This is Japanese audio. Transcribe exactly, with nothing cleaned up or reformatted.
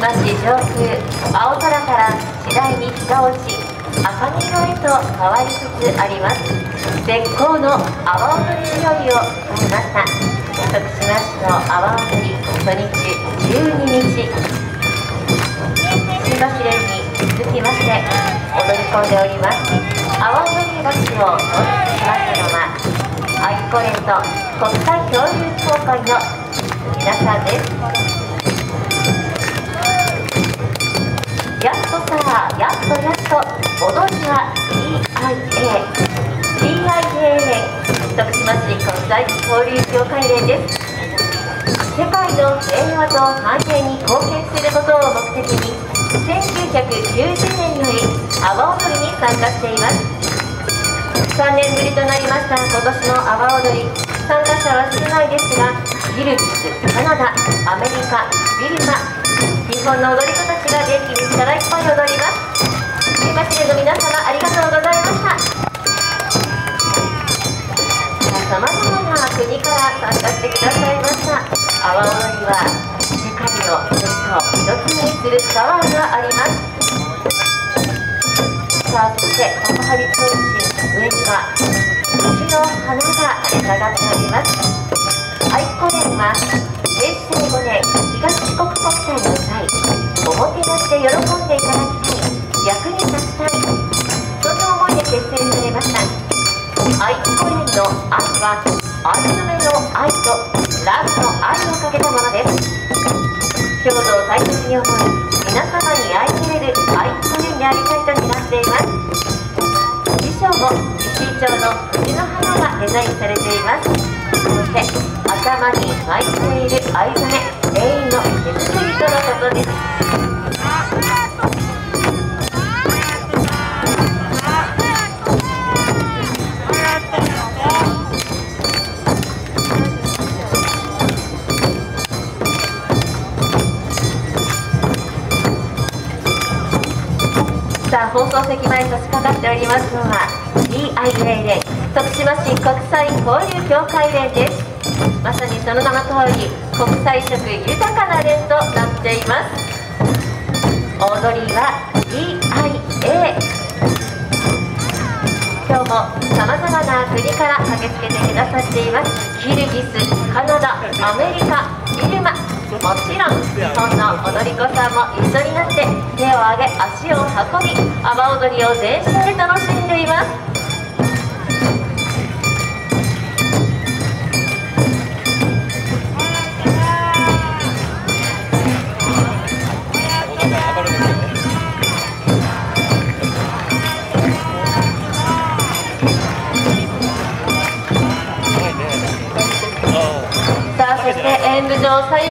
島市上空、青空から次第に日が落ち、赤城色へと変わりつつあります。絶好の阿波踊り日和を迎えました。徳島市の阿波踊り初日じゅうににち、新橋連に続きまして踊り込んでおります阿波踊り橋を通りしましたのは、愛子連と国際恐竜協会の皆さんです。やっとさあ、やっとやっと踊りは ティーアイエー ティーアイエー 連、徳島市国際交流協会連です。世界の平和と繁栄に貢献することを目的にせんきゅうひゃくきゅうじゅうねんより阿波踊りに参加しています。さんねんぶりとなりました今年の阿波踊り、参加者は少ないですが、ギルギス、カナダ、アメリカ、ビルマ、日本の踊り子たちが元気に力いっぱい踊ります。新橋での皆様ありがとうございました。さまざまな国から参加してくださいました阿波踊りは、世界の人々を一つにするパワーがあります。さあ、そして幕張通信上には牛の花が下がっております。愛子連はへいせいごねん東四国国体の際、おもてなしで喜んでいただきたい、役に立ちたい、そんな思いで結成されました。愛子連の愛は藍染めの愛とラブの愛をかけたものです。郷土を大切に思い、皆様に愛される愛子連でありたいと願っています。衣装も石井町の藤の花がデザインされています。そして頭に巻いている藍染め、全員の手作りとのことです。さあ、放送席前に差し掛かっておりますのは ティーアイエー 連、徳島市国際交流協会連です。まさにその名の通り、国際色豊かな連となっています。踊りは ティーアイエー、 今日もさまざまな国から駆けつけてくださっています。キルギス、カナダ、アメリカ、ビルマ、もちろん日本の踊り子さんも一緒になって手を挙げ足を運び、阿波踊りを全身で楽しんでいます。さあ、そして演舞場最後